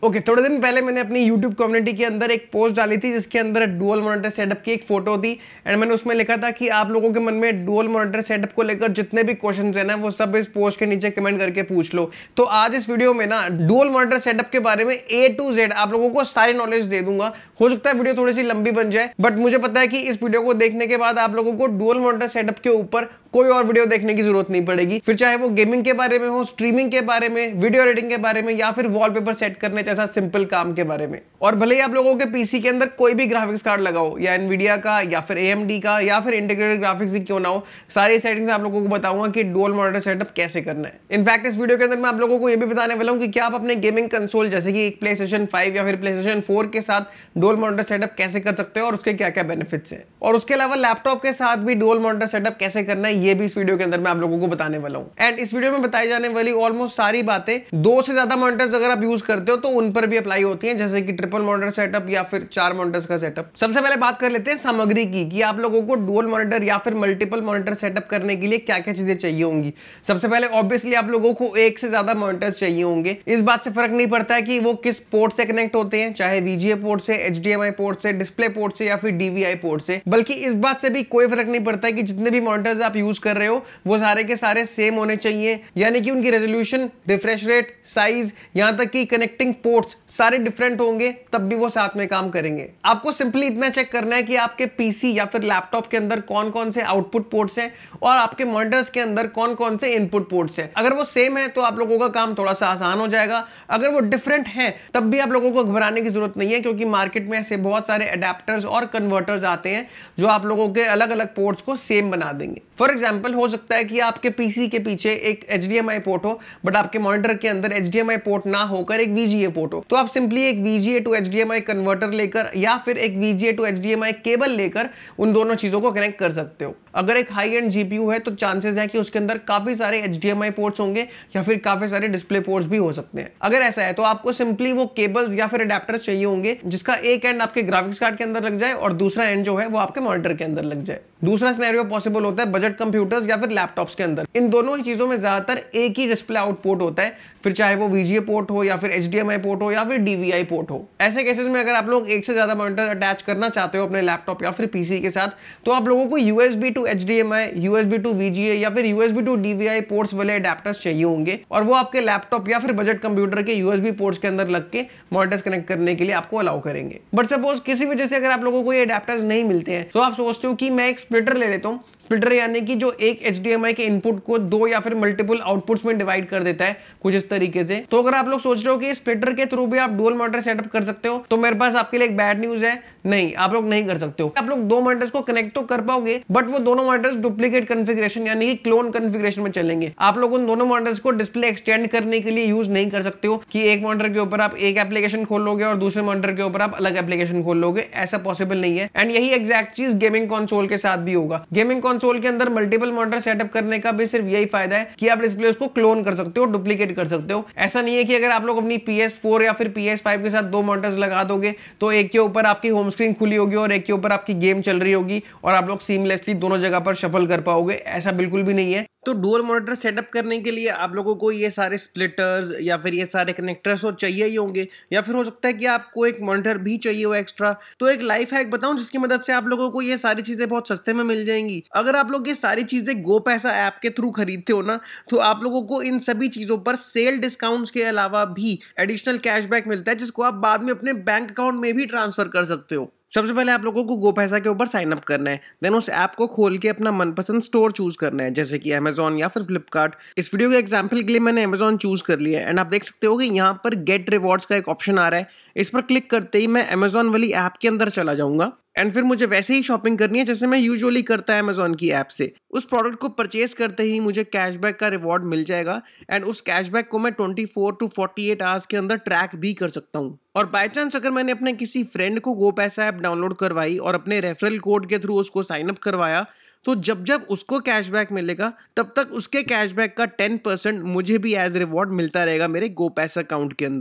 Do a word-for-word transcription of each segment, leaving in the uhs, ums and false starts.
Okay okay, थोड़े दिन पहले मैंने अपनी यूट्यूब कम्युनिटी के अंदर एक पोस्ट डाली थी जिसके अंदर डुअल मॉनिटर सेटअप की एक फोटो थी एंड मैंने उसमें लिखा था कि आप लोगों के मन में डुअल मॉनिटर सेटअप को लेकर जितने भी क्वेश्चंस हैं ना वो सब इस पोस्ट के नीचे कमेंट करके पूछ लो। तो आज इस वीडियो में ना डुअल मॉनिटर सेटअप के बारे में ए टू जेड आप लोगों को सारी नॉलेज दे दूंगा। हो सकता है वीडियो थोड़ी सी लंबी बन जाए, बट मुझे पता है कि इस वीडियो को देखने के बाद आप लोगों को डुअल मॉनिटर सेटअप के ऊपर कोई और वीडियो देखने की जरूरत नहीं पड़ेगी, फिर चाहे वो गेमिंग के बारे में हो, स्ट्रीमिंग के बारे में, वीडियो एडिटिंग के बारे में या फिर वॉलपेपर सेट करने जैसा सिंपल काम के बारे में। और भले ही आप लोगों के पीसी के अंदर कोई भी ग्राफिक्स कार्ड लगाओ, या एनवीडिया का या फिर एएमडी का या फिर इंटीग्रेटेड ग्राफिक्स ही क्यों ना हो, सारी सेटिंग्स आप लोगों को बताऊंगा कि डुअल मॉनिटर सेटअप कैसे करना है। इनफैक्ट इस वीडियो के अंदर मैं आप लोगों को यह भी बताने वाला हूं कि क्या आप अपने गेमिंग कंसोल जैसे कि एक प्लेस्टेशन फाइव या फिर प्लेस्टेशन फोर के साथ डुअल मॉनिटर सेटअप कैसे कर सकते हो और उसके क्या क्या बेनिफिट्स हैं, और उसके अलावा लैपटॉप के साथ भी डुअल मॉनिटर सेटअप कैसे करना है ये भी इस वीडियो के अंदर मैं आप लोगों को बताने वाला हूं। एंड इस वीडियो में बताई जाने वाली ऑलमोस्ट सारी बातें दो से ज्यादा मॉनिटर्स अगर आप यूज करते हो तो उन पर भी अप्लाई होती हैं, जैसे कि ट्रिपल मॉनिटर सेटअप या फिर चार मॉनिटर्स का सेटअप। सबसे पहले बात कर लेते हैं सामग्री की कि आप लोगों को डुअल मॉनिटर या फिर मल्टीपल मॉनिटर सेटअप करने के लिए क्या क्या चीजें चाहिए होंगी। सबसे पहले ऑब्वियसली आप लोगों को एक से ज्यादा मॉनिटर्स चाहिए होंगे। इस बात से फर्क नहीं पड़ता है कि वो किस पोर्ट से कनेक्ट होते हैं, चाहे वीजीए पोर्ट से, एचडीएमआई पोर्ट से, डिस्प्ले पोर्ट से या फिर डीवीआई पोर्ट से, बल्कि इस बात से भी कोई फर्क नहीं पड़ता है कि जितने भी मॉनिटर्स आप यूज कर रहे हो वो सारे के सारे सेम होने चाहिए, यानी कि उनकी रेजोल्यूशन, रिफ्रेश रेट, साइज, यहां तक कि कनेक्टिंग पोर्ट्स सारे डिफरेंट होंगे, तब भी वो साथ में काम करेंगे। आपको सिंपली इतना चेक करना है कि आपके पीसी या फिर लैपटॉप के अंदर कौन कौन से आउटपुट पोर्ट्स हैं और आपके मॉनिटर्स के अंदर कौन कौन से इनपुट पोर्ट्स हैं। अगर वो सेम है तो आप लोगों का काम थोड़ा सा आसान हो जाएगा, अगर वो डिफरेंट है तब भी आप लोगों को घबराने की जरूरत नहीं है, क्योंकि मार्केट में ऐसे बहुत सारे अडेप्टर्स और कन्वर्टर्स आते हैं जो आप लोगों के अलग अलग पोर्ट्स को सेम बना देंगे। फॉर एग्जाम्पल हो सकता है कि आपके पीसी के पीछे एक एचडीएमआई पोर्ट हो बट आपके मॉनिटर के अंदर एचडीएमआई पोर्ट ना होकर एक वीजीए पोर्ट हो, तो आप सिंपली एक वीजीए टू एचडीएमआई कन्वर्टर लेकर या फिर एक वीजीए टू एचडीएमआई केबल लेकर उन दोनों चीजों को कनेक्ट कर सकते हो। अगर एक हाई एंड जीपीयू है तो चांसेस है कि उसके अंदर काफी सारे एचडीएमआई पोर्ट्स होंगे या फिर काफी सारे डिस्प्ले पोर्ट्स भी हो सकते हैं। अगर ऐसा है तो आपको सिंपली वो केबल्स या फिर अडेप्टर्स चाहिए होंगे जिसका एक एंड आपके ग्राफिक्स कार्ड के अंदर लग जाए और दूसरा एंड जो है वो आपके मॉनिटर के अंदर लग जाए। दूसरा सिनेरियो पॉसिबल होता है बजट कंप्यूटर्स या फिर लैपटॉप्स के अंदर। इन दोनों ही चीजों में ज्यादातर एक ही डिस्प्ले आउटपुट होता है, फिर चाहे वो वीजीए पोर्ट हो या फिर एचडीएमआई पोर्ट हो या फिर डीवीआई पोर्ट हो। ऐसे केसेस में अगर आप लोग एक से ज्यादा मॉनिटर अटैच करना चाहते हो अपने लैपटॉप या फिर पीसी के साथ, तो आप लोगों को USB to HDMI, USB to VGA या फिर यूएसबी टू डीवीआई पोर्ट्स वाले अडेप्टर्स चाहिए होंगे, और वो आपके लैपटॉप या फिर बजट कंप्यूटर के यूएसबी पोर्ट्स के अंदर लग के मॉनिटर्स कनेक्ट करने के लिए आपको अलाउ करेंगे। बट सपोज किसी वजह से अगर आप लोगों को ये अडेप्टर्स नहीं मिलते हैं तो आप सोचते हो कि मैं एक स्प्लिटर ले लेता हूं। स्प्लिटर यानी कि जो एक एचडीएमआई के इनपुट को दो या फिर मल्टीपल आउटपुट्स में डिवाइड कर देता है कुछ इस तरीके से। तो अगर आप लोग सोच रहे हो कि स्प्लिटर के थ्रू भी आप डुअल मॉनिटर सेटअप कर सकते हो, तो मेरे पास आपके लिए एक बैड न्यूज है, नहीं, आप लोग नहीं कर सकते हो। आप लोग दो मॉनिटर्स को कनेक्ट तो कर पाओगे बट वो दोनों मॉनिटर्स डुप्लीकेट कॉन्फ़िगरेशन यानी कि क्लोन कॉन्फ़िगरेशन में चलेंगे। आप लोग उन दोनों मॉनिटर्स को डिस्प्ले एक्सटेंड करने के लिए यूज नहीं कर सकते हो कि एक मॉनिटर के ऊपर आप एक एप्लीकेशन खोल लोगे और दूसरे मॉनिटर के ऊपर आप अलग एप्लीकेशन खोल लोगे, ऐसा पॉसिबल नहीं है। एंड यही एग्जैक्ट चीज गेमिंग कंसोल के साथ भी होगा। गेमिंग कंसोल के अंदर मल्टीपल मॉनिटर सेटअप करने का भी सिर्फ यही फायदा है कि आप डिस्प्ले को क्लोन कर सकते हो, डुप्लीकेट कर सकते हो। ऐसा नहीं है कि अगर आप लोग अपनी पी एस फोर या फिर पी एस फाइव के साथ दो मॉनिटर्स लगा दोगे तो एक के ऊपर आपकी होम स्क्रीन खुली होगी और एक के ऊपर आपकी गेम चल रही होगी और आप लोग सीमलेसली दोनों जगह पर शफल कर पाओगे, ऐसा बिल्कुल भी नहीं है। तो डुअल मॉनिटर सेटअप करने के लिए आप लोगों को ये सारे स्प्लिटर्स या फिर ये सारे कनेक्टर्स तो चाहिए ही होंगे, या फिर हो सकता है कि आपको एक मॉनिटर भी चाहिए हो एक्स्ट्रा। तो एक लाइफ हैक बताऊं जिसकी मदद से आप लोगों को ये सारी चीजें बहुत सस्ते में मिल जाएंगी। अगर आप लोग ये सारी चीजें गोपैसा ऐप के थ्रू खरीदते हो ना, तो आप लोगों को इन सभी चीजों पर सेल डिस्काउंट्स के अलावा भी एडिशनल कैशबैक मिलता है, जिसको आप बाद में अपने बैंक अकाउंट में भी ट्रांसफर कर सकते हो। सबसे पहले आप लोगों को गोपैसा के ऊपर साइन अप करना है, देन उस ऐप को खोल के अपना मनपसंद स्टोर चूज करना है, जैसे कि अमेजॉन या फिर फ्लिपकार्ट। इस वीडियो के एग्जांपल के लिए मैंने अमेजॉन चूज कर लिया है एंड आप देख सकते हो कि यहाँ पर गेट रिवॉर्ड्स का एक ऑप्शन आ रहा है। इस पर क्लिक करते ही मैं अमेजॉन वाली ऐप के अंदर चला जाऊंगा एंड फिर मुझे वैसे ही शॉपिंग करनी है जैसे मैं यूजुअली करता है अमेजॉन की ऐप से। उस प्रोडक्ट को परचेज करते ही मुझे कैशबैक का रिवॉर्ड मिल जाएगा एंड उस कैशबैक को मैं चौबीस टू अड़तालीस आवर्स के अंदर ट्रैक भी कर सकता हूँ। और बाय चांस अगर मैंने अपने किसी फ्रेंड को गोपैसा ऐप डाउनलोड करवाई और अपने रेफरल कोड के थ्रू उसको साइन अप करवाया, तो जब जब उसको कैशबैक मिलेगा तब तक उसके कैशबैक का टेन परसेंट मुझे भी एज रिवॉर्ड मिलता रहेगा मेरे गोपैसा अकाउंट के अंदर।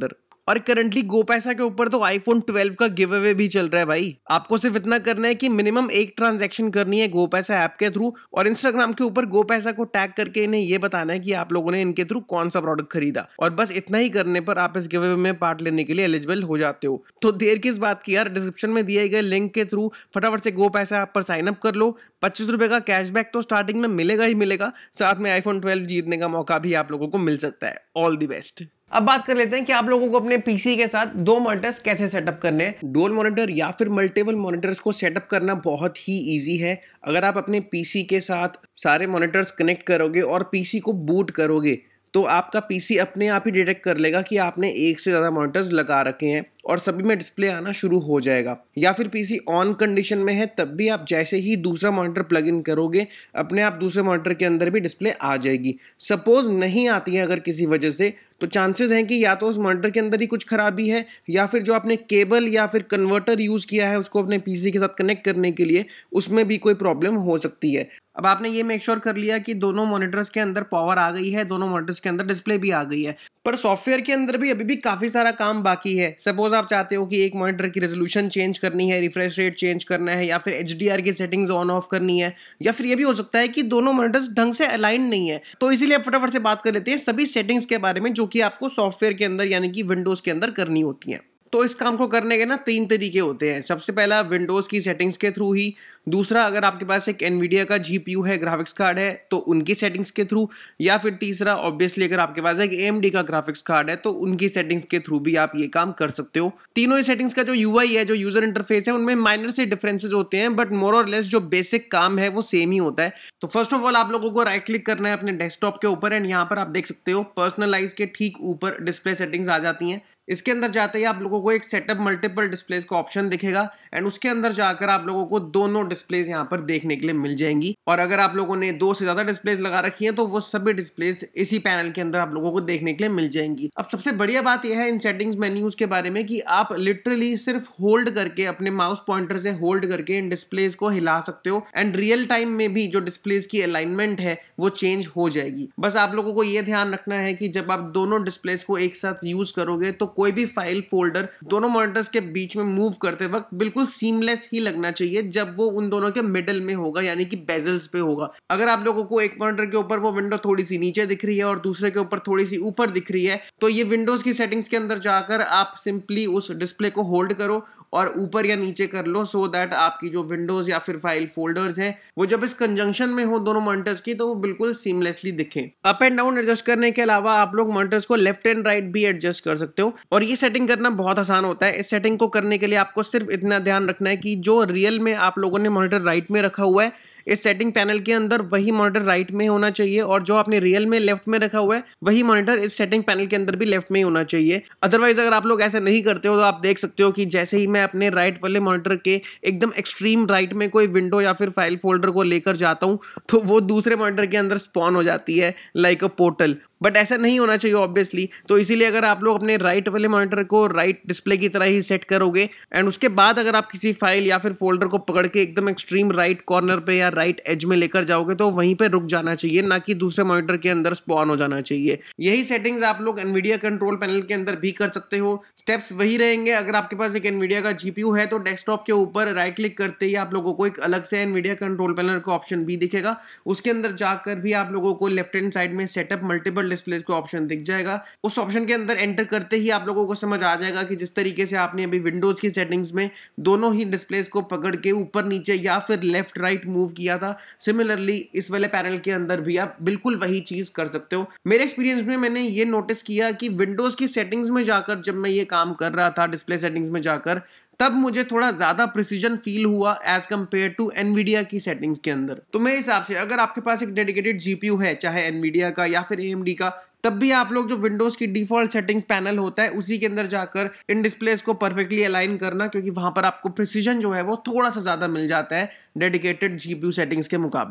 और करंटली गोपैसा के ऊपर तो आईफोन ट्वेल्व का गिव अवे भी चल रहा है भाई। आपको सिर्फ इतना करना है कि मिनिमम एक ट्रांजैक्शन करनी है गोपैसा ऐप के थ्रू और इंस्टाग्राम के ऊपर गोपैसा को टैग करके इन्हें ये बताना है कि आप लोगों ने इनके थ्रू कौन सा प्रोडक्ट खरीदा, और बस इतना ही करने पर आप इस गिव अवे में पार्ट लेने के लिए एलिजिबल हो जाते हो। तो देर किस बात की यार, डिस्क्रिप्शन में दिए गए लिंक के थ्रू फटाफट से गोपैसा ऐप पर साइन अप कर लो। पच्चीस रुपए का कैशबैक तो स्टार्टिंग में मिलेगा ही मिलेगा, साथ में आईफोन ट्वेल्व जीतने का मौका भी आप लोगों को मिल सकता है। All the best. अब बात कर लेते हैं कि आप लोगों को अपने पीसी के साथ दो मॉनिटर्स कैसे सेटअप करने हैं। डुअल मॉनिटर या फिर मल्टीपल मॉनिटर्स को सेटअप करना बहुत ही इजी है। अगर आप अपने पीसी के साथ सारे मॉनिटर्स कनेक्ट करोगे और पीसी को बूट करोगे तो आपका पीसी अपने आप ही डिटेक्ट कर लेगा कि आपने एक से ज़्यादा मॉनिटर्स लगा रखे हैं और सभी में डिस्प्ले आना शुरू हो जाएगा। या फिर पीसी ऑन कंडीशन में है तब भी आप जैसे ही दूसरा मॉनिटर प्लग इन करोगे अपने आप दूसरे मॉनिटर के अंदर भी डिस्प्ले आ जाएगी। सपोज नहीं आती है अगर किसी वजह से, तो चांसेस हैं कि या तो उस मॉनिटर के अंदर ही कुछ खराबी है या फिर जो आपने केबल या फिर कन्वर्टर यूज़ किया है उसको अपने पीसी के साथ कनेक्ट करने के लिए उसमें भी कोई प्रॉब्लम हो सकती है। अब आपने ये मेक श्योर कर लिया कि दोनों मॉनिटर्स के अंदर पावर आ गई है, दोनों मॉनिटर्स के अंदर डिस्प्ले भी आ गई है, पर सॉफ्टवेयर के अंदर भी अभी भी काफ़ी सारा काम बाकी है। सपोज आप चाहते हो कि एक मॉनिटर की रेजोल्यूशन चेंज करनी है, रिफ्रेश रेट चेंज करना है, या फिर एचडीआर की सेटिंग्स ऑन ऑफ करनी है, या फिर ये भी हो सकता है कि दोनों मॉनिटर्स ढंग से अलाइन नहीं है। तो इसीलिए फटाफट से बात कर लेते हैं सभी सेटिंग्स के बारे में जो कि आपको सॉफ्टवेयर के अंदर यानी कि विंडोज के अंदर करनी होती है। तो इस काम को करने के ना तीन तरीके होते हैं। सबसे पहला विंडोज़ की सेटिंग्स के थ्रू ही, दूसरा अगर आपके पास एक एनवीडिया का जीपीयू है, ग्राफिक्स कार्ड है तो उनकी सेटिंग्स के थ्रू, या फिर तीसरा ऑब्वियसली अगर आपके पास एक एएमडी का ग्राफिक्स कार्ड है तो उनकी सेटिंग्स के थ्रू भी आप ये काम कर सकते हो। तीनों ही सेटिंग्स का जो यूआई है, जो यूजर इंटरफेस है, उनमें माइनर से डिफरेंसेस होते हैं बट मोर और लेस जो बेसिक काम है वो सेम ही होता है। तो फर्स्ट ऑफ ऑल आप लोगों को राइट क्लिक करना है अपने डेस्कटॉप के ऊपर एंड यहाँ पर आप देख सकते हो पर्सनलाइज के ठीक ऊपर डिस्प्ले सेटिंग्स आ जाती हैं। इसके अंदर जाते ही आप लोगों को एक सेटअप मल्टीपल डिस्प्लेस का ऑप्शन दिखेगा एंड उसके अंदर जाकर आप लोगों को दोनों डिस्प्लेस यहाँ पर देखने के लिए मिल जाएंगी। और अगर आप लोगों ने दो से ज्यादा डिस्प्लेस लगा रखी हैं तो वो सभी डिस्प्लेस इसी पैनल के अंदर आप लोगों को देखने के लिए मिल जाएंगी। अब सबसे बढ़िया बात यह है इन सेटिंग्स मेन्यूज के बारे में कि आप लिटरली सिर्फ होल्ड करके अपने माउस पॉइंटर से होल्ड करके इन डिस्प्लेस को हिला सकते हो एंड रियल टाइम में भी जो डिस्प्लेस की अलाइनमेंट है वो चेंज हो जाएगी। बस आप लोगों को यह ध्यान रखना है कि जब आप दोनों डिस्प्लेस को एक साथ यूज करोगे तो कोई भी फाइल फोल्डर दोनों मॉनिटर्स के बीच में मूव करते वक्त बिल्कुल सीमलेस ही लगना चाहिए जब वो उन दोनों के मिडल में होगा यानी कि बेजल्स पे होगा। अगर आप लोगों को एक मॉनिटर के ऊपर वो विंडो थोड़ी सी नीचे दिख रही है और दूसरे के ऊपर थोड़ी सी ऊपर दिख रही है तो ये विंडोज की सेटिंग्स के अंदर जाकर आप सिंपली उस डिस्प्ले को होल्ड करो और ऊपर या नीचे कर लो सो दैट आपकी जो विंडोज या फिर फाइल फोल्डर्स हैं वो जब इस कंजंक्शन में हो दोनों मॉनिटर्स की तो वो बिल्कुल सीमलेसली दिखें। अप एंड डाउन एडजस्ट करने के अलावा आप लोग मॉनिटर्स को लेफ्ट एंड राइट भी एडजस्ट कर सकते हो और ये सेटिंग करना बहुत आसान होता है। इस सेटिंग को करने के लिए आपको सिर्फ इतना ध्यान रखना है कि जो रियल में आप लोगों ने मॉनिटर राइट में रखा हुआ है इस सेटिंग पैनल के अंदर वही मॉनिटर राइट में होना चाहिए और जो आपने रियल में लेफ्ट में रखा हुआ है वही मॉनिटर इस सेटिंग पैनल के अंदर भी लेफ्ट में ही होना चाहिए। अदरवाइज अगर आप लोग ऐसा नहीं करते हो तो आप देख सकते हो कि जैसे ही मैं अपने राइट वाले मॉनिटर के एकदम एक्सट्रीम राइट में कोई विंडो या फिर फाइल फोल्डर को लेकर जाता हूं तो वो दूसरे मॉनिटर के अंदर स्पॉन हो जाती है लाइक अ पोर्टल। बट ऐसा नहीं होना चाहिए ऑब्वियसली। तो इसीलिए अगर आप लोग अपने राइट वाले मॉनिटर को राइट डिस्प्ले की तरह ही सेट करोगे एंड उसके बाद अगर आप किसी फाइल या फिर फोल्डर को पकड़ के एकदम एक्सट्रीम राइट कॉर्नर पे या राइट एज में लेकर जाओगे तो वहीं पे रुक जाना चाहिए, ना कि दूसरे मॉनिटर के अंदर स्पॉन हो जाना चाहिए। यही सेटिंग्स आप लोग एनवीडिया कंट्रोल पैनल के अंदर भी कर सकते हो। स्टेप्स वही रहेंगे। अगर आपके पास एक एनवीडिया का जीपीयू है तो डेस्कटॉप के ऊपर राइट क्लिक करते ही आप लोगों को एक अलग से एनवीडिया कंट्रोल पैनल का ऑप्शन भी दिखेगा। उसके अंदर जाकर भी आप लोगों को लेफ्ट हैंड साइड में सेटअप मल्टीपल डिस्प्लेस का ऑप्शन दिख जाएगा। उस ऑप्शन के अंदर एंटर करते ही आप लोगों को समझ आ जाएगा कि जिस तरीके से आपने अभी विंडोज की सेटिंग्स में दोनों ही डिस्प्लेस को पकड़ के ऊपर नीचे या फिर लेफ्ट राइट मूव किया था, सिमिलरली इस वाले पैनल के अंदर भी आप बिल्कुल वही चीज कर सकते हो। मेरे एक्सपीरियंस में मैंने ये नोटिस किया कि विंडोज की सेटिंग्स में जाकर जब मैं ये काम कर रहा था डिस्प्ले सेटिंग्स में जाकर तब मुझे थोड़ा ज्यादा प्रिसीजन फील हुआ एज कंपेयर टू एनवीडिया की सेटिंग्स के अंदर। तो मेरे हिसाब से अगर आपके पास एक डेडिकेटेड जीपीयू है चाहे एनवीडिया का या फिर एएमडी का तब भी आप लोग जो विंडोज की डिफॉल्ट सेटिंग्स पैनल होता है उसी के अंदर जाकर इन डिस्प्लेस को परफेक्टली अलाइन करना, क्योंकि वहां पर आपको प्रिसीजन जो है वो थोड़ा सा ज्यादा मिल जाता है डेडिकेटेड जीपीयू सेटिंग्स के मुकाबले।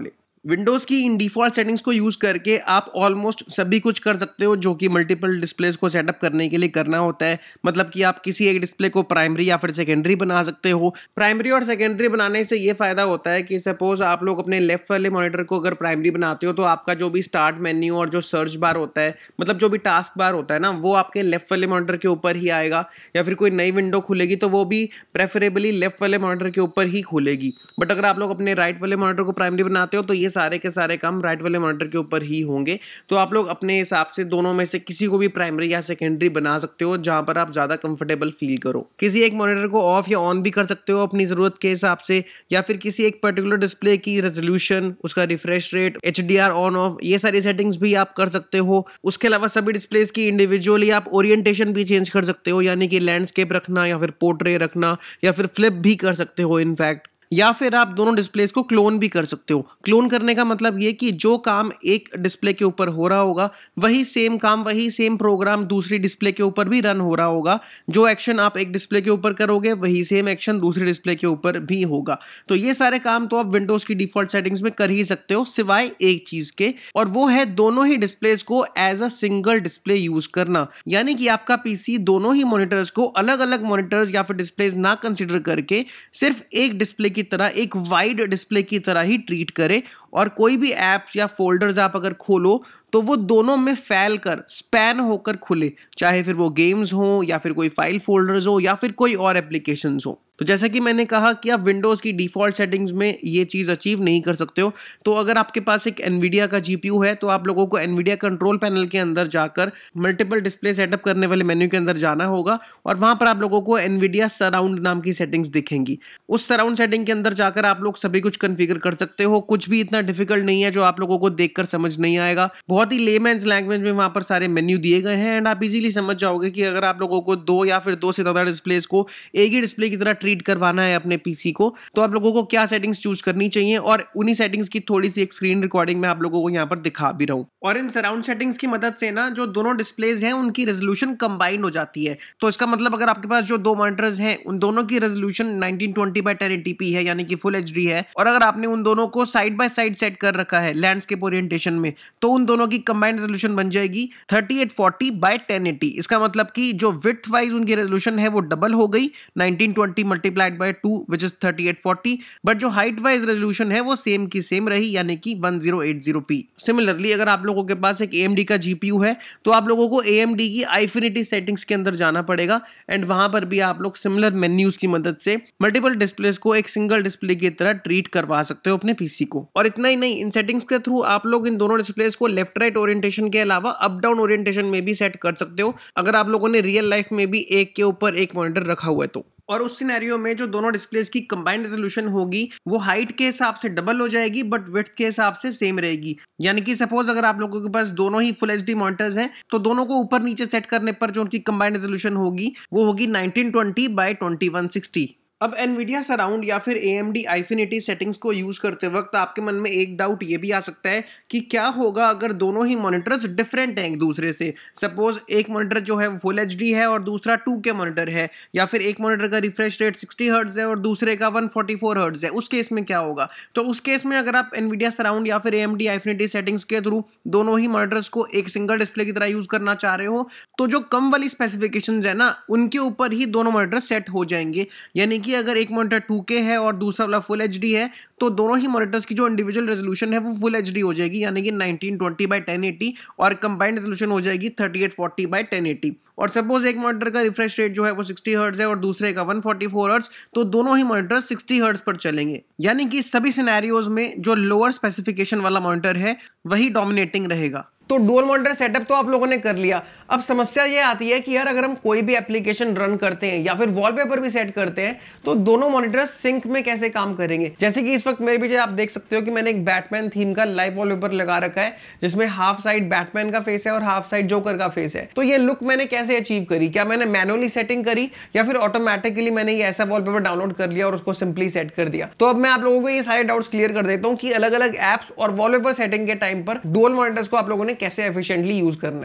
विंडोज की इन डिफॉल्ट सेटिंग्स को यूज करके आप ऑलमोस्ट सभी कुछ कर सकते हो जो कि मल्टीपल डिस्प्लेस को सेटअप करने के लिए करना होता है। मतलब कि आप किसी एक डिस्प्ले को प्राइमरी या फिर सेकेंडरी बना सकते हो। प्राइमरी और सेकेंडरी बनाने से ये फायदा होता है कि सपोज आप लोग अपने लेफ्ट वाले मॉनिटर को अगर प्राइमरी बनाते हो तो आपका जो भी स्टार्ट मेन्यू और जो सर्च बार होता है, मतलब जो भी टास्क बार होता है ना, वो आपके लेफ्ट वाले मॉनिटर के ऊपर ही आएगा। या फिर कोई नई विंडो खुलेगी तो वो भी प्रेफरेबली लेफ्ट वाले मॉनिटर के ऊपर ही खुलेगी। बट अगर आप लोग अपने राइट वाले मॉनिटर को प्राइमरी बनाते हो तो ये सारे के सारे काम राइट वाले मॉनिटर के ऊपर ही होंगे। तो आप लोग अपने हिसाब से दोनों में से किसी को भी प्राइमरी या सेकेंडरी बना सकते हो जहां पर आप ज्यादा कंफर्टेबल फील करो। किसी एक मॉनिटर को ऑफ या ऑन भी कर सकते हो अपनी जरूरत के हिसाब से, या फिर किसी एक पर्टिकुलर डिस्प्ले की रेजोल्यूशन, उसका refresh rate, H D R on off, ये सारी सेटिंग्स भी आप कर सकते हो। उसके अलावा सभी डिस्प्लेस की इंडिविजुअली आप ओरिएंटेशन भी चेंज कर सकते हो, यानी कि लैंडस्केप रखना या फिर पोर्ट्रे रखना या फिर फ्लिप भी कर सकते हो इनफैक्ट। या फिर आप दोनों डिस्प्लेस को क्लोन भी कर सकते हो। क्लोन करने का मतलब ये कि जो काम एक डिस्प्ले के ऊपर हो रहा होगा वही सेम काम, वही सेम प्रोग्राम दूसरी डिस्प्ले के ऊपर भी रन हो रहा होगा। जो एक्शन आप एक डिस्प्ले के ऊपर करोगे वही सेम एक्शन दूसरी डिस्प्ले के ऊपर भी होगा। तो ये सारे काम तो आप विंडोज की डिफॉल्ट सेटिंग्स में कर ही सकते हो, सिवाय एक चीज के, और वो है दोनों ही डिस्प्लेस को as a single display use करना। यानी कि आपका पीसी दोनों ही मॉनिटर्स को अलग अलग मॉनिटर्स या फिर डिस्प्लेस ना कंसिडर करके सिर्फ एक डिस्प्ले की तरह, एक वाइड डिस्प्ले की तरह ही ट्रीट करे, और कोई भी एप्स या फोल्डर्स आप अगर खोलो तो वो दोनों में फैल कर, स्पैन होकर खुले, चाहे फिर वो गेम्स हो या फिर कोई फाइल फोल्डर्स हो या फिर कोई और एप्लीकेशंस हो। तो जैसा कि मैंने कहा कि आप विंडोज की डिफॉल्ट सेटिंग्स में ये चीज अचीव नहीं कर सकते हो। तो अगर आपके पास एक एनवीडिया का जीपीयू है तो आप लोगों को एनवीडिया कंट्रोल पैनल के अंदर जाकर मल्टीपल डिस्प्ले सेटअप करने वाले मेन्यू के अंदर जाना होगा, और वहां पर आप लोगों को एनवीडिया सराउंड नाम की सेटिंग्स दिखेंगी। उस सराउंड सेटिंग के अंदर जाकर आप लोग सभी कुछ कॉन्फ़िगर कर सकते हो। कुछ भी इतना डिफिकल्ट नहीं है जो आप लोगों को देखकर समझ नहीं आएगा। बहुत ही लेमैन्स लैंग्वेज में वहां पर सारे मेन्यू दिए गए हैं, एंड आप इजीली समझ जाओगे कि अगर आप लोगों को दो या फिर दो से ज्यादा डिस्प्लेस को एक ही डिस्प्ले की तरह ट्रीट करवाना है अपने पीसी को, तो आप लोगों को क्या सेटिंग्स चूज करनी चाहिए। और उन्हीं सेटिंग्स की थोड़ी सी एक स्क्रीन रिकॉर्डिंग में आप लोगों को यहाँ पर दिखा भी रहा हूँ। और इन सराउंड सेटिंग्स की मदद से ना जो दोनों डिस्प्लेज हैं उनकी रेजोल्यूशन कंबाइंड हो जाती है। तो इसका मतलब अगर आपके पास जो दो मॉनिटर्स हैं उन दोनों की resolution nineteen twenty by ten eighty P है, यानी कि फुल एचडी है, और अगर आपने उन दोनों को साइड बाय साइड सेट कर रखा है लैंडस्केप ओरिएंटेशन में, तो उन दोनों की कंबाइंड रेजोल्यूशन बन जाएगी thirty eight forty by ten eighty. इसका मतलब कि जो विड्थ वाइज उनकी रेजोल्यूशन है वो डबल हो गई, nineteen twenty multiplied by two which is thirty eight forty, but जो हाइट वाइज रेजोल्यूशन है वो सेम की सेम रही, यानी कि one thousand eighty P. Similarly अगर आप लोगों के पास एक एएमडी का जीपीयू है तो आप लोगों को एएमडी की आइफिनिटी सेटिंग्स के अंदर जाना पड़ेगा, एंड वहां पर भी आप लोग सिमिलर मेन्यूज की मदद से मल्टीपल डिस्प्लेस को एक सिंगल डिस्प्ले की तरह ट्रीट करवा सकते हो अपने पीसी को। और इतना ही नहीं, इन सेटिंग्स के थ्रू आप लोग इन दोनों डिस्प्लेस को लेफ्ट राइट ओरिएंटेशन के अलावा अप डाउन ओरिएंटेशन में भी सेट कर सकते हो, अगर आप लोगों ने रियल लाइफ में भी एक के ऊपर एक मॉनिटर रखा हुआ है तो। और उस सिनेरियो में जो दोनों डिस्प्लेस की कंबाइंड रेजोल्यूशन होगी वो हाइट के हिसाब से डबल हो जाएगी बट विड्थ के हिसाब से सेम रहेगी। यानी कि सपोज अगर आप लोगों के पास दोनों ही फुल एचडी मॉनिटर्स हैं तो दोनों को ऊपर नीचे सेट करने पर जो उनकी कंबाइंड रेजोल्यूशन होगी वो होगी nineteen twenty by twenty one sixty. अब एनवीडिया सराउंड या फिर एएमडी आइफिनिटी सेटिंग्स को यूज करते वक्त आपके मन में एक डाउट ये भी आ सकता है कि क्या होगा अगर दोनों ही मॉनिटर्स डिफरेंट हैं एक दूसरे से। सपोज एक मॉनिटर जो है फुल एचडी है और दूसरा टू के मॉनिटर है, या फिर एक मॉनिटर का रिफ्रेश रेट सिक्सटी हर्ट्ज है और दूसरे का वन फोर्टी फोर हर्ट्ज है। उस केस में क्या होगा? तो उस केस में अगर आप एनवीडिया सराउंड या फिर एएमडी आइफिनिटी सेटिंग्स के थ्रू दोनों ही मॉनिटर्स को एक सिंगल डिस्प्ले की तरह यूज करना चाह रहे हो तो जो कम वाली स्पेसिफिकेशंस है ना उनके ऊपर ही दोनों मॉनिटर सेट हो जाएंगे। यानी कि अगर एक मॉनिटर टू के है और दूसरा वाला फुल एचडी है तो दोनों ही मॉनिटर्स की जो इंडिविजुअल रेजोल्यूशन है वो फुल एचडी हो जाएगी, यानी कि nineteen twenty by ten eighty, और कंबाइंड रेजोल्यूशन हो जाएगी thirty eight forty by ten eighty. और सपोज एक मॉनिटर का रिफ्रेश रेट जो है वो सिक्सटी हर्ट्ज है और दूसरे का वन फोर्टी फोर हर्ट्ज, तो दोनों ही मॉनिटर सिक्सटी हर्ट्ज पर चलेंगे। यानी कि सभी सिनेरियोज में जो लोअर स्पेसिफिकेशन वाला मॉनिटर है वही डोमिनेटिंग रहेगा। तो डुअल मॉनिटर सेटअप तो आप लोगों ने कर लिया। अब समस्या ये आती है कि यार अगर हम कोई भी एप्लीकेशन रन करते हैं या फिर वॉलपेपर भी सेट करते हैं तो दोनों मॉनिटर सिंक में कैसे काम करेंगे। जैसे कि इस वक्त मेरे पीछे आप देख सकते हो कि मैंने एक बैटमैन थीम का लाइव वॉलपेपर लगा रखा है जिसमें हाफ साइड बैटमैन का फेस है और हाफ साइड जोकर का फेस है। तो ये लुक मैंने कैसे अचीव करी? क्या मैंने मैनुअली सेटिंग करी या फिर ऑटोमेटिकली मैंने ये ऐसा वॉलपेपर डाउनलोड कर लिया और उसको सिंपली सेट कर दिया? तो अब मैं आप लोगों को ये सारे डाउट्स क्लियर कर देता हूं कि अलग अलग एप्स और वॉलपेपर सेटिंग के टाइम पर डुअल मॉनिटर्स को आप लोगों ने कैसे एफिशिएंटली यूज करना है।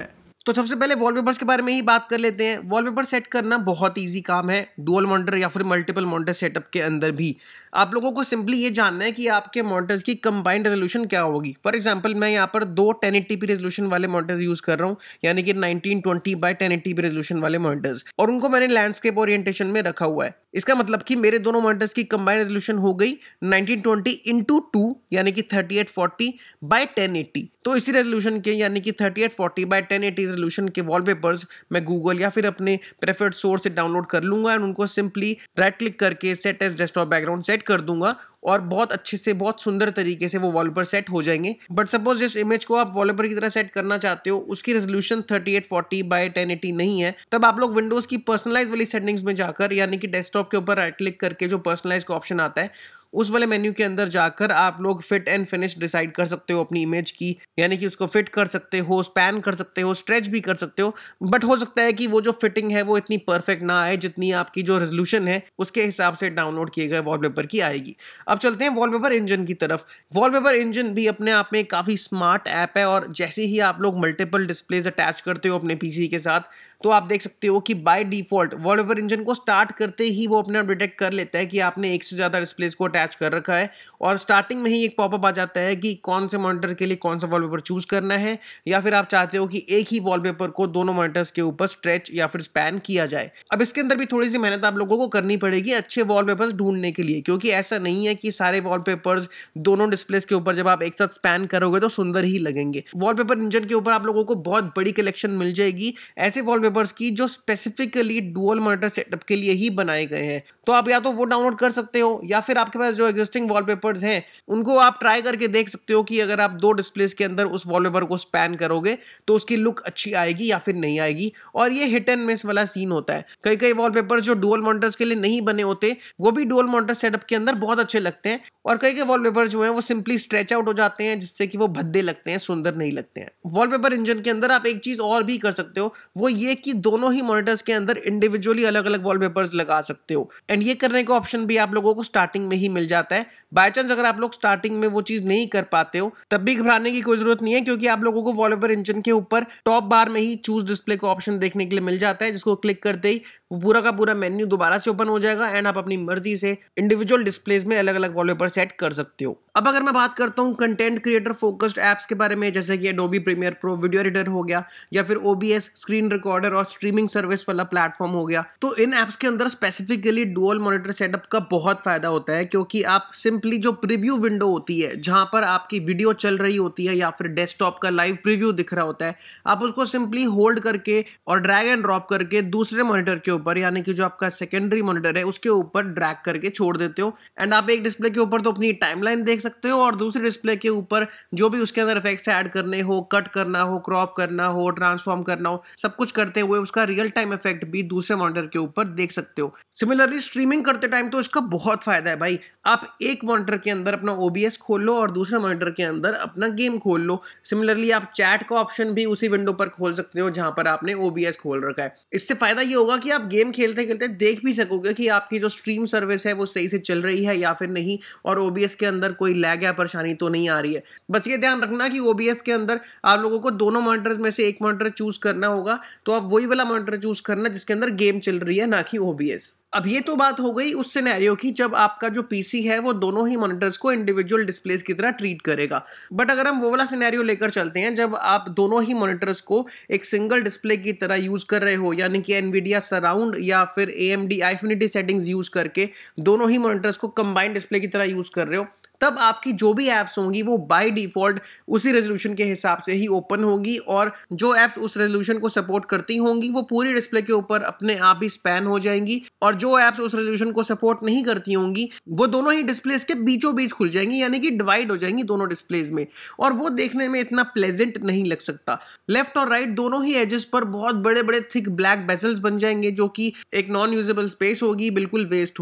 तो सबसे पहले वॉलपेपर्स के बारे में ही बात कर लेते हैं। वॉलपेपर सेट करना बहुत इजी काम है, डुअल मॉनिटर या फिर मल्टीपल मॉनिटर सेटअप के अंदर भी। आप लोगों को सिंपली ये जानना है कि आपके मॉनिटर्स की कंबाइंड रेजोल्यूशन क्या होगी। फॉर एग्जांपल मैं यहाँ पर दो टेन एटी पी रेजोल्यूशन वाले मॉनिटर्स यूज कर रहा हूँ, यानी कि nineteen twenty by ten eighty P resolution वाले मॉनिटर्स, और उनको मैंने लैंडस्केप ओरिएंटेशन में रखा हुआ है। इसका मतलब कि मेरे दोनों मॉनिटर्स की कंबाइंड रेजोल्यूशन हो गई नाइनटीन ट्वेंटी इंटू टू, यानी कि thirty eight forty by ten eighty. तो इसी रेजोल्यूशन के यानी कि thirty eight forty by ten eighty resolution के वॉलपेपर्स मैं गूगल या फिर अपने प्रेफर्ड सोर्स से डाउनलोड कर लूंगा और उनको सिंपली राइट क्लिक करके set as desktop background set कर दूंगा और बहुत अच्छे से बहुत सुंदर तरीके से वो वॉलपेपर सेट हो जाएंगे। बट सपोज जिस इमेज को आप वॉलपेपर की तरह सेट करना चाहते हो उसकी resolution thirty eight forty by ten eighty नहीं है, तब आप लोग विंडोज की पर्सनलाइज वाली सेटिंग्स में जाकर यानी कि डेस्कटॉप के ऊपर राइट क्लिक करके जो पर्सनलाइज का ऑप्शन आता है उस वाले मेन्यू के अंदर जाकर आप लोग फिट एंड फिनिश डिसाइड कर सकते हो अपनी इमेज की, यानी कि उसको फिट कर सकते हो, स्पैन कर सकते हो, स्ट्रेच भी कर सकते हो। बट हो सकता है कि वो जो फिटिंग है वो इतनी परफेक्ट ना आए जितनी आपकी जो रेजोल्यूशन है उसके हिसाब से डाउनलोड किए गए वॉलपेपर की आएगी। अब चलते हैं वॉलपेपर इंजन की तरफ। वॉलपेपर इंजन भी अपने आप में काफी स्मार्ट ऐप है और जैसे ही आप लोग मल्टीपल डिस्प्लेज अटैच करते हो अपने पीसी के साथ तो आप देख सकते हो कि बाय डिफॉल्ट वॉलपेपर इंजन को स्टार्ट करते ही वो अपने आप डिटेक्ट कर लेता है कि आपने एक से ज्यादा डिस्प्लेज को अटैच कर रखा है और स्टार्टिंग में ही एक पॉपअप आ जाता है कि कौन से मॉनिटर के लिए कौन सा वॉलपेपर चूज करना है, या फिर आप चाहते हो कि एक ही वॉलपेपर को दोनों मॉनिटर्स के ऊपर स्ट्रेच या फिर स्पैन किया जाए। अब इसके अंदर भी थोड़ी सी मेहनत आप लोगों को करनी पड़ेगी अच्छे वॉलपेपर्स ढूंढने के लिए, क्योंकि ऐसा नहीं है कि सारे वॉलपेपर्स दोनों डिस्प्लेस के ऊपर जब आप एक साथ स्पैन करोगे तो सुंदर ही लगेंगे। वॉलपेपर इंजन के ऊपर आप लोगों को बहुत बड़ी कलेक्शन मिल जाएगी ऐसे वॉलपेपर्स की जो स्पेसिफिकली डुअल मॉनिटर सेटअप के लिए ही बनाए गए हैं। तो आप या तो वो डाउनलोड कर सकते हो या फिर आपके पास जो एग्जिस्टिंग वॉलपेपर्स हैं उनको आप ट्राई करके देख सकते हो कि अगर आप दो डिस्प्लेस के अंदर उस वॉलपेपर को स्पैन करोगे तो उसकी लुक अच्छी आएगी या फिर नहीं आएगी। और ये हिट एंड मिस वाला सीन होता है। कई कई वॉलपेपर जो डुअल मॉनिटर्स के लिए नहीं बने होते वो भी डुअल मॉनिटर सेटअप के अंदर बहुत अच्छे लगते हैं, और कई कई वॉलपेपर जो है वो सिंपली स्ट्रेच आउट हो जाते हैं जिससे कि वो भद्दे लगते हैं, सुंदर नहीं लगते हैं। वॉलपेपर इंजन के अंदर आप एक चीज और भी कर सकते हो, वो ये कि दोनों ही मॉनिटर्स के अंदर इंडिविजुअली अलग अलग वॉलपेपर्स लगा सकते हो, एंड ये करने का ऑप्शन भी आप लोगों को स्टार्टिंग में ही मिल जाता है। बाय चांस अगर आप लोग स्टार्टिंग में वो चीज नहीं कर पाते हो तब भी घबराने की कोई जरूरत नहीं है, क्योंकि आप लोगों को वॉलपेपर इंजन के ऊपर टॉप बार में ही चूज डिस्प्ले का ऑप्शन देखने के लिए मिल जाता है, जिसको क्लिक करते ही वो पूरा का पूरा मेन्यू दोबारा से ओपन हो जाएगा एंड आप अपनी मर्जी से इंडिविजुअल डिस्प्लेस में अलग अलग वॉलपेपर सेट कर सकते हो। अब अगर मैं बात करता हूँ कंटेंट क्रिएटर फोकस्ड एप्स के बारे में, जैसे कि Adobe Premiere Pro video editor हो गया या फिर ओबीएस स्क्रीन रिकॉर्डर और स्ट्रीमिंग सर्विस वाला प्लेटफॉर्म हो गया, तो इन एप्स के अंदर स्पेसिफिकली डुअल मॉनिटर सेटअप का बहुत फायदा होता है, क्योंकि आप सिंपली जो प्रीव्यू विंडो होती है जहां पर आपकी वीडियो चल रही होती है या फिर डेस्कटॉप का लाइव प्रीव्यू दिख रहा होता है, आप उसको सिंपली होल्ड करके और ड्रैग एंड ड्रॉप करके दूसरे मॉनिटर के ऊपर यानी कि जो आपका सेकेंडरी मॉनिटर है उसके ऊपर ड्रैग करके छोड़ देते हो, एंड आप एक डिस्प्ले के ऊपर तो अपनी टाइमलाइन देख सकते हो और दूसरे डिस्प्ले के ऊपर जो भी उसके अंदर इफेक्ट्स ऐड करने हो, कट करना हो, क्रॉप करना हो, ट्रांसफॉर्म करना हो, सब कुछ करते हुए उसका रियल टाइम इफेक्ट भी दूसरे मॉनिटर के ऊपर देख सकते हो। सिमिलरली स्ट्रीमिंग करते टाइम तो इसका बहुत फायदा है भाई। आप एक मॉनिटर के अंदर अपना ओबीएस खोल लो और दूसरे मॉनिटर के अंदर अपना गेम खोल लो। सिमिलरली आप चैट का ऑप्शन भी उसी विंडो पर खोल सकते हो जहां पर आपने ओबीएस खोल रखा है। इससे फायदा ये होगा कि आप गेम खेलते खेलते देख भी सकोगे कि आपकी जो स्ट्रीम सर्विस है वो सही से चल रही है या फिर नहीं, और ओबीएस के अंदर कोई लैग या परेशानी तो नहीं आ रही है। बस ये ध्यान रखना कि ओबीएस के अंदर आप लोगों को दोनों मॉनिटर्स में से एक मॉनिटर चूज करना होगा, तो आप वही वाला मॉनिटर चूज करना जिसके अंदर गेम चल रही है, ना कि ओबीएस। अब ये तो बात हो गई उस सिनेरियो की जब आपका जो पीसी है वो दोनों ही मॉनिटर्स को इंडिविजुअल डिस्प्लेस की तरह ट्रीट करेगा। बट अगर हम वो वाला सिनेरियो लेकर चलते हैं जब आप दोनों ही मॉनिटर्स को एक सिंगल डिस्प्ले की तरह यूज कर रहे हो, यानी कि एनवीडिया सराउंड या फिर एएमडी आईफिनिटी सेटिंग्स यूज करके दोनों ही मॉनिटर्स को कंबाइंड डिस्प्ले की तरह यूज कर रहे हो, तब आपकी जो भी एप्स होंगी वो बाय डिफॉल्ट उसी रेजोल्यूशन के हिसाब से ही ओपन होगी, और जो एप्स उस रेजोल्यूशन को सपोर्ट करती होंगी वो पूरी डिस्प्ले के ऊपर अपने आप ही स्पैन हो जाएंगी, और जो एप्स उस रेजोल्यूशन को सपोर्ट नहीं करती होंगी वो दोनों ही डिस्प्लेस के बीचों बीच खुल जाएंगी, यानी कि डिवाइड हो जाएंगी दोनों डिस्प्लेस में, और वो देखने में इतना प्लेजेंट नहीं लग सकता। लेफ्ट और राइट दोनों ही एजेस पर बहुत बड़े बड़े थिक ब्लैक बेजल्स बन जाएंगे जो कि एक नॉन यूजेबल स्पेस होगी, बिल्कुल वेस्ट होगी।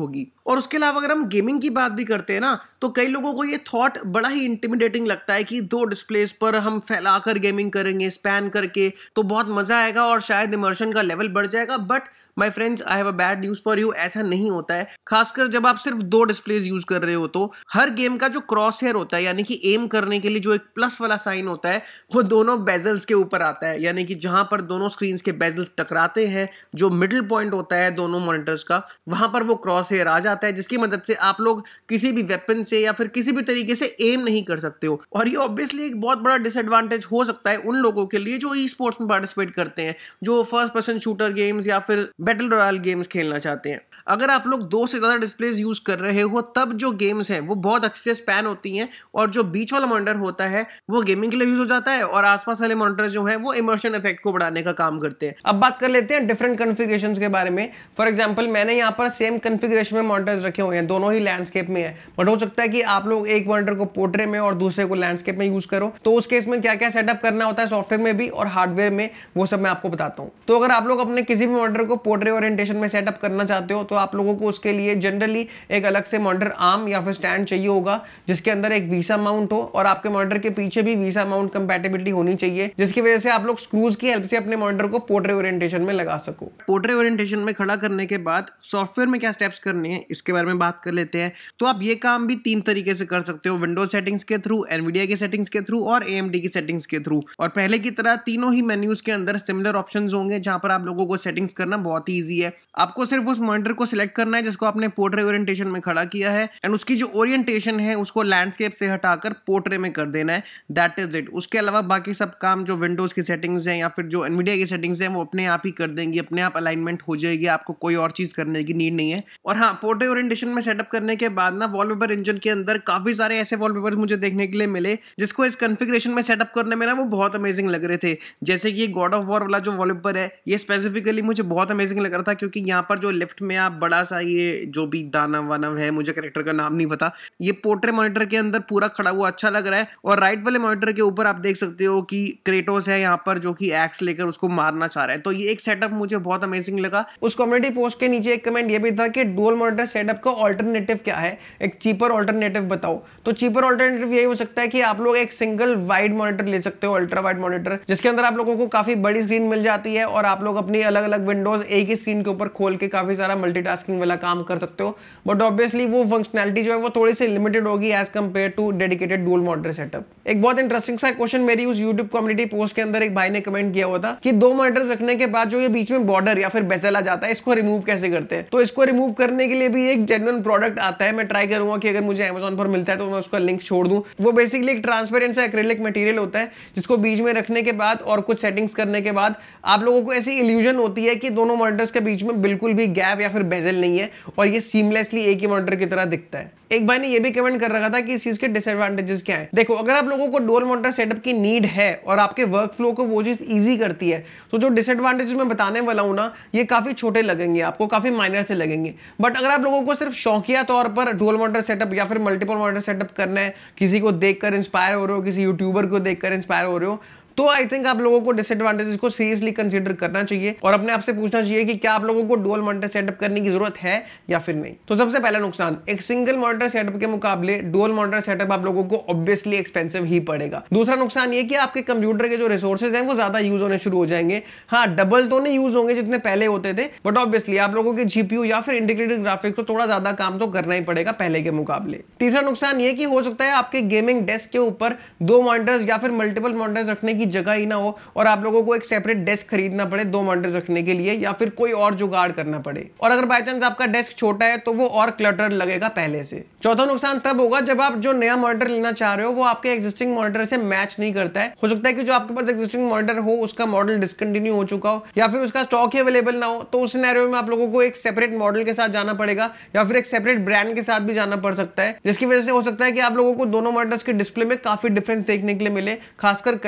और उसके अलावा अगर हम गेमिंग की बात भी करते हैं ना, तो कई लोगों को ये थॉट बड़ा ही इंटिमिडेटिंग लगता है कि दो डिस्प्लेस पर हम फैलाकर गेमिंग करेंगे स्पैन करके तो बहुत मजा आएगा और शायद इमर्शन का लेवल बढ़ जाएगा। But my friends, I have a bad news for you, ऐसा नहीं होता है। खासकर जब आप सिर्फ दो डिस्प्लेस यूज कर रहे हो तो हर गेम का जो क्रॉस हेयर होता है, यानी कि एम करने के लिए जो एक प्लस वाला साइन होता है, वो दोनों बेजल्स के ऊपर आता है। यानी कि जहां पर दोनों स्क्रीन के बेजल्स टकराते हैं, जो मिडिल पॉइंट होता है दोनों मॉनिटर्स का, वहां पर वो क्रॉस हेयर आ जाता है, जिसकी मदद से आप लोग किसी भी वेपन से या फिर किसी भी तरीके से एम नहीं कर सकते हो। और ये ऑब्वियसली एक बहुत बड़ा डिसएडवांटेज हो सकता है उन लोगों के लिए जो ई स्पोर्ट्स में पार्टिसिपेट करते हैं, जो फर्स्ट पर्सन शूटर गेम्स या फिर बैटल रॉयल गेम्स खेलना चाहते हैं। अगर आप लोग दो से ज्यादा डिस्प्लेस यूज कर रहे हो तब जो गेम्स हैं वो बहुत अच्छे से स्पैन होती हैं, और जो बीच वाला मॉनिटर होता है वो गेमिंग के लिए यूज हो जाता है, और आसपास वाले मॉनिटर जो हैं वो इमर्शन इफेक्ट को बढ़ाने का काम करते हैं। अब बात कर लेते हैं डिफरेंट कॉन्फ़िगरेशंस के बारे में। फॉर एग्जांपल, मैंने यहाँ पर सेम कॉन्फ़िगरेशन में मॉनिटर्स रखे हुए हैं, दोनों ही लैंडस्केप में है, बट हो सकता है कि आप लोग एक मॉनिटर को पोर्ट्रेट में और दूसरे को लैंडस्केप में यूज करो। तो उस केस में क्या क्या सेटअप करना होता है सॉफ्टवेयर में भी और हार्डवेयर में, वो सब मैं आपको बताता हूँ। तो अगर आप लोग अपने किसी भी मॉनिटर को पोर्ट्रेट ओरिएंटेशन में सेटअप करना चाहते हो तो आप लोगों को उसके लिए जनरली एक अलग से मॉनिटर आर्म या फिर स्टैंड चाहिए होगा, जिसके अंदर एक वीसा माउंट हो, और आपके मॉनिटर के पीछे भी वीसा माउंट कंपैटिबिलिटी होनी चाहिए, जिसकी वजह से आप लोग स्क्रूज की हेल्प से अपने मॉनिटर को पोर्ट्रेट ओरिएंटेशन में लगा सको। पोर्ट्रेट ओरिएंटेशन में खड़ा करने के बाद सॉफ्टवेयर में क्या स्टेप्स करने हैं इसके बारे में बात कर लेते हैं। तो आप ये काम भी तीन तरीके से कर सकते हो, विंडोज सेटिंग्स के थ्रू, एनवीडिया की सेटिंग्स के थ्रू और एएमडी की सेटिंग्स के थ्रू। और पहले की तरह तीनों ही मेन्यूज के अंदर सिमिलर ऑप्शंस होंगे, जहां पर आप लोगों को सेटिंग्स करना बहुत ही ईजी है। आपको सिर्फ उस मॉनिटर को सिलेक्ट करना है जिसको आपने पोर्ट्रेट ओरिएंटेशन में खड़ा किया है, एंड उसकी जो ओरिएंटेशन है उसको लैंडस्केप से हटाकर पोर्ट्रेट में कर देना है। That is it. उसके अलावा बाकी सब काम जो विंडोज की सेटिंग्स हैं या फिर जो एनवीडिया की सेटिंग्स हैं वो अपने आप ही कर देंगी, अपने आप अलाइनमेंट हो जाएगी, आपको कोई और चीज करने की नीड नहीं है। और हाँ, पोर्ट्रेट ओरिएंटेशन में सेटअप करने के बाद ना वॉलपेपर इंजन के अंदर काफी सारे ऐसे वॉलपेपर मुझे देखने के लिए मिले जिसको इस कॉन्फ़िगरेशन में सेटअप करने में ना वो बहुत अमेजिंग लग रहे थे। जैसे कि गॉड ऑफ वॉर वाला जो वॉलपेपर है, ये स्पेसिफिकली मुझे बहुत अमेजिंग लग रहा था, क्योंकि यहाँ पर जो लेफ्ट में आप बड़ा सा ये जो भी दानव वानव है, मुझे कैरेक्टर का नाम नहीं पता, ये पोर्ट्रेट मॉनिटर के अंदर पूरा खड़ा हुआ अच्छा लग रहा है। और राइट वाले मॉनिटर के ऊपर आप देख सकते हो कि क्रेटोस है यहाँ पर, जो कि एक्स लेकर उसको मारना चाह रहा है। तो ये एक सेटअप मुझे बहुत अमेजिंग लगा। उस कम्युनिटी पोस्ट के नीचे एक कमेंट ये भी था कि डुअल मॉनिटर सेटअप का ऑल्टरनेटिव क्या है, एक चीपर ऑल्टरनेटिव बताओ। तो चीपर ऑल्टरनेटिव यही हो सकता है कि आप लोग एक सिंगल वाइड मॉनिटर ले सकते हो, अल्ट्रा वाइड मॉनिटर, जिसके अंदर आप लोगों को काफी बड़ी स्क्रीन मिल जाती है और आप लोग अपनी अलग अलग विंडोज एक ही स्क्रीन के ऊपर खोल के काफी सारा मल्टीटास्किंग वाला काम कर सकते हो। बट ऑब्वियसली वो फंक्शनैलिटी जो है वो थोड़ी सी लिमिटेड होगी as compared to dedicated dual monitor setup. एक बहुत इंटरेस्टिंग सा क्वेश्चन मेरी उस यूट्यूब कम्युनिटी पोस्ट के अंदर एक भाई ने कमेंट किया हुआ था कि दो मॉनिटर्स रखने के बाद जो ये बीच में बॉर्डर या फिर बेजल आ जाता है, इसको रिमूव कैसे करते हैं। तो इसको रिमूव करने के लिए भी एक जेन्युइन प्रोडक्ट आता है, मैं ट्राई करूंगा कि अगर मुझे अमेज़न पर मिलता है तो मैं उसका लिंक छोड़ दूं। वो बेसिकली एक ट्रांसपेरेंट सा एक्रिलिक मटेरियल होता है, जिसको बीच में रखने के बाद और कुछ सेटिंग्स करने के बाद आप लोगों को ऐसी इल्यूजन होती है कि दोनों मॉनिटर्स के बीच में बिल्कुल भी गैप या फिर बेजल नहीं है और ये सीमलेसली एक ही मॉनिटर की तरह दिखता है। एक भाई ने ये भी कमेंट कर रखा था कि इस चीज के डिसएडवांटेजेस क्या है। देखो, अगर आप लोगों को डुअल मॉनिटर सेटअप की नीड है और आपके वर्क फ्लो को वो चीज इजी करती है, तो जो डिसएडवांटेजेस मैं बताने वाला हूं ना, ये काफी छोटे लगेंगे आपको, काफी माइनर से लगेंगे। बट अगर आप लोगों को सिर्फ शौकिया तौर पर डुअल मॉनिटर सेटअप या फिर मल्टीपल मॉनिटर सेटअप करना है, किसी को देखकर इंस्पायर हो रहे हो, किसी यूट्यूबर को देखकर इंस्पायर हो रहे हो, तो आई थिंक आप लोगों को डिसएडवांटेजेस को सीरियसली कंसीडर करना चाहिए और अपने आप से पूछना चाहिए कि क्या आप लोगों को डुअल मॉनिटर सेटअप करने की जरूरत है या फिर नहीं। तो सबसे पहला नुकसान, एक सिंगल मॉनिटर सेटअप के मुकाबले डुअल मॉनिटर सेटअप आप लोगों को ऑब्वियसली एक्सपेंसिव ही पड़ेगा। दूसरा नुकसान ये कि आपके कंप्यूटर के जो रिसोर्सेज हैं वो ज्यादा यूज होने शुरू हो जाएंगे। हाँ, डबल तो नहीं यूज होंगे जितने पहले होते थे, बट ऑब्वियसली आप लोगों के जीपीयू या फिर इंटीग्रेटेड ग्राफिक्स को थोड़ा ज्यादा काम तो करना ही पड़ेगा पहले के मुकाबले। तीसरा नुकसान ये कि हो सकता है आपके गेमिंग डेस्क के ऊपर दो मॉनिटर्स या फिर मल्टीपल मॉनिटर्स रखने की जगह ही ना हो और आप लोगों को एक सेपरेट डेस्क खरीदना पड़े दो मॉनिटर्स रखने के लिए, या फिर कोई और जुगाड़ करना पड़े। और अगर बाय चांस आपका डेस्क छोटा है तो वो और क्लटर लगेगा पहले से। चौथा नुकसान तब होगा जब आप जो नया मॉनिटर लेना चाह रहे हो वो आपके एग्जिस्टिंग मॉनिटर से मैच नहीं करता है। हो सकता है कि जो आपके पास एग्जिस्टिंग मॉनिटर हो उसका मॉडल डिसकंटिन्यू हो चुका हो या फिर उसका स्टॉक ही अवेलेबल ना हो, तो उस सिनेरियो में आप लोगों को एक सेपरेट मॉडल के साथ जाना पड़ेगा या फिर एक सेपरेट ब्रांड के साथ भी जाना पड़ सकता है, जिसकी वजह से हो सकता है कि आप लोगों को दोनों मॉनिटर्स के डिस्प्ले में काफी डिफरेंस देखने के लिए मिले, खासकर कलर एक्यूरेसी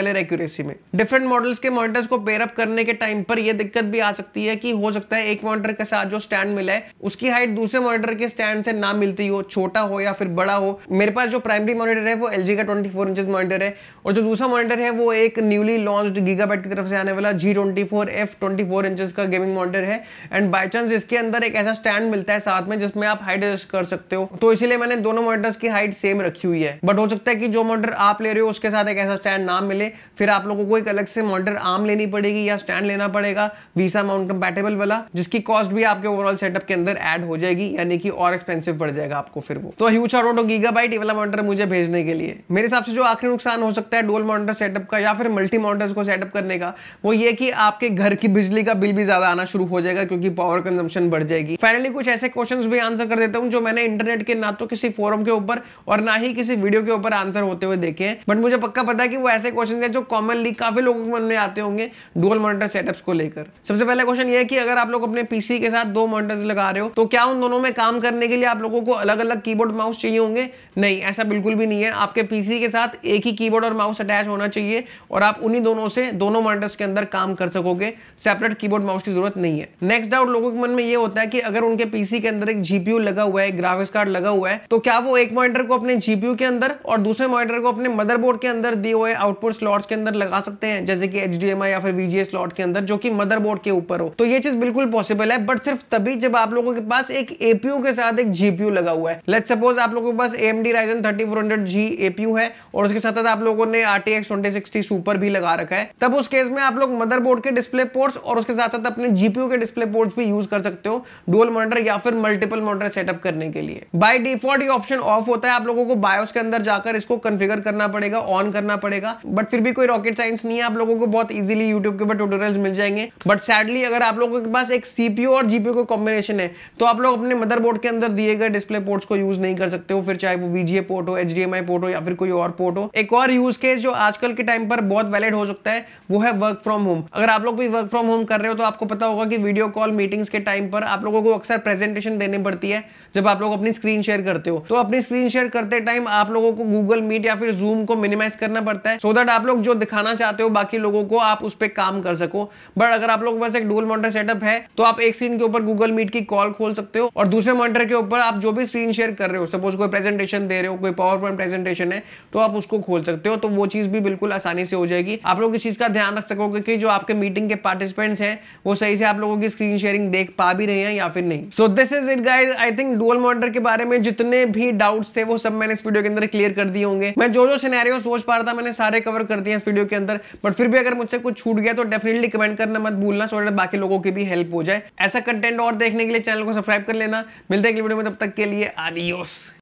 पीसी में। डिफरेंट मॉडल्स के मॉनिटर्स को पेयर अप करने के टाइम पर यह दिक्कत भी आ सकती है कि हो सकता है एक मॉनिटर के साथ जो स्टैंड मिला है उसकी हाइट दूसरे मॉनिटर के स्टैंड से ना मिलती हो, छोटा हो या फिर बड़ा हो। मेरे पास जो प्राइमरी मॉनिटर है वो एलजी का ट्वेंटी फोर इंचेस मॉनिटर है और जो दूसरा मॉनिटर है वो एक न्यूली लॉन्च्ड गीगाबाइट की तरफ से आने वाला G twenty four F twenty four inches का गेमिंग मॉनिटर है। एंड बाय चांस इसके अंदर एक ऐसा स्टैंड मिलता है साथ में जिसमें आप हाइट एडजस्ट कर सकते हो, तो इसीलिए मैंने दोनों मॉनिटर्स की हाइट सेम रखी हुई है। बट हो सकता है कि जो मॉनिटर आप ले रहे हो उसके साथ एक ऐसा स्टैंड ना मिले, फिर आप लोगों को एक अलग से मॉनिटर आर्म लेनी पड़ेगी या स्टैंड लेना पड़ेगा वीसा माउंट कंपैटिबल वाला, जिसकी कॉस्ट भी आपके ओवरऑल सेटअप के अंदर ऐड हो जाएगी, यानी कि और एक्सपेंसिव पड़ जाएगा आपको फिर वो। तो ह्यूज शाउट आउट गीगाबाइट ये वाला मॉनिटर मुझे भेजने के लिए। मेरे हिसाब से जो आखिरी नुकसान हो सकता है डुअल मॉनिटर सेटअप का या फिर मल्टी मॉनिटर्स को सेटअप करने का, वो ये कि आपके घर की बिजली का बिल भी ज्यादा आना शुरू हो जाएगा क्योंकि पावर कंजम्पशन बढ़ जाएगी। फाइनली कुछ ऐसे क्वेश्चंस भी आंसर कर देता हूं जो मैंने इंटरनेट के ना तो किसी फोरम के ऊपर और ना ही किसी वीडियो के ऊपर आंसर होते हुए देखे हैं, बट मुझे पक्का पता है कि वो ऐसे क्वेश्चंस हैं जो कॉमनली काफी लोगों के मन में आते होंगे डुअल मॉनिटर सेटअप्स को लेकर। सबसे पहला क्वेश्चन ये है कि अगर आप लोग अपने पीसी के साथ दो मॉनिटर्स लगा रहे हो तो क्या उन दोनों में काम करने के लिए आप लोगों को अलग अलग कीबोर्ड माउस चाहिए होंगे? नहीं, ऐसा बिल्कुल भी नहीं है। आपके पीसी के साथ एक ही कीबोर्ड और माउस अटैच होना चाहिए और आप उन्हीं दोनों से दोनों मॉनिटर्स के अंदर काम कर सकोगे, सेपरेट कीबोर्ड माउस की जरूरत नहीं है। नेक्स्ट डाउट लोगों के मन में ये होता है कि अगर उनके पीसी के अंदर एक जीपीयू लगा हुआ है, ग्राफिक्स कार्ड लगा हुआ है, तो क्या वो एक मॉनिटर को अपने जीपीयू के अंदर और दूसरे मॉनिटर को अपने मदरबोर्ड के अंदर दिए हुए आउटपुट स्लॉट्स के अंदर लगा सकते हैं, जैसे कि एचडीएमआई या फिर वीजीए स्लॉट के अंदर, जो कि मदरबोर्ड के ऊपर हो? तो ये चीज बिल्कुल पॉसिबल है, बट सिर्फ तभी जब आप लोगों के पास एक एपीयू के साथ एक जीपीयू लगा हुआ है। लेट्स सपोज आप लोगों के पास AMD Ryzen thirty four hundred G APU है और उसके साथ आप लोगों ने आरटीएक्स ट्वेंटी सिक्सटी सुपर भी लगा रखा है, तब उस केस में आप लोग मदरबोर्ड के डिस्प्ले पोर्ट्स और उसके साथ साथ अपने जीपीयू के डिस्प्ले पोर्ट्स भी यूज कर सकते हो डुअल मॉनिटर या फिर मल्टीपल मॉनिटर सेटअप करने के लिए। बाय डिफॉल्ट ये ऑप्शन ऑफ होता है, आप लोगों को बायोस के अंदर जाकर इसको कॉन्फ़िगर करना पड़ेगा, ऑन करना पड़ेगा, बट फिर भी कोई रॉकेट साइंस नहीं है, आप लोगों को बहुत इजीली यूट्यूब के ऊपर ट्यूटोरियल्स मिल जाएंगे। बट सैडली अगर आप लोगों के पास एक सीपीयू और जीपीयू का कॉम्बिनेशन है तो आप लोग अपने मदरबोर्ड के अंदर दिए गए डिस्प्ले पोर्ट्स को यूज नहीं कर सकते हो, फिर चाहे वो वीजीए पोर्ट हो, एचडीएमआई पोर्ट हो या फिर कोई और पोर्ट हो। एक और यूज केस जो आजकल के टाइम पर बहुत वैलिड हो सकता है वो है वर्क फ्रॉम होम। अगर आप लोग भी वर्क फ्रॉम होम कर रहे हो तो आपको पता होगा कि वीडियो कॉल मीटिंग्स के टाइम पर आप लोगों को अक्सर प्रेजेंटेशन देनी पड़ती है जब आप लोग अपनी स्क्रीन शेयर करते हो। तो अपनी स्क्रीन शेयर करते टाइम आप लोगों को गूगल मीट या फिर जूम को मिनिमाइज करना पड़ता है सो दैट आप लोग जो दिखाना चाहते हो बाकी लोगों को आप उस पर काम कर सको। बट अगर आप लोग के पास एक डुअल मॉनिटर सेटअप है तो आप एक स्क्रीन के ऊपर गूगल मीट की कॉल खोल सकते हो और दूसरे मॉनिटर के ऊपर आप जो भी स्क्रीन शेयर कर रहे हो, सपोज कोई प्रेजेंटेशन दे रहे हो, कोई पावर पॉइंट प्रेजेंटेशन है, तो आप उसको खोल सकते हो। तो वो चीज भी बिल्कुल आसानी से हो जाएगी। आप लोग इस चीज का ध्यान रख सकोगे कि जो आपके मीटिंग के पार्टिसिपेंट्स हैं वो सही से आप लोगों की स्क्रीन शेयरिंग देख पा भी रहे हैं या फिर नहीं। So this is it guys. I think dual monitor के बारे में जितने भी डाउट्स थे वो सब मैंने इस वीडियो के अंदर क्लियर कर दिए होंगे। मैं जो जो सिनेरियो सोच पा रहा था मैंने सारे कवर कर दिए इस वीडियो के अंदर, बट फिर भी अगर मुझसे कुछ छूट गया तो डेफिनेटली कमेंट करना मत भूलना सो दैट बाकी लोगों की भी हेल्प हो जाए। ऐसा कंटेंट और देखने के लिए चैनल को सब्सक्राइब कर लेना। मिलते हैं अगली वीडियो में, तब तक के लिए आडियोस।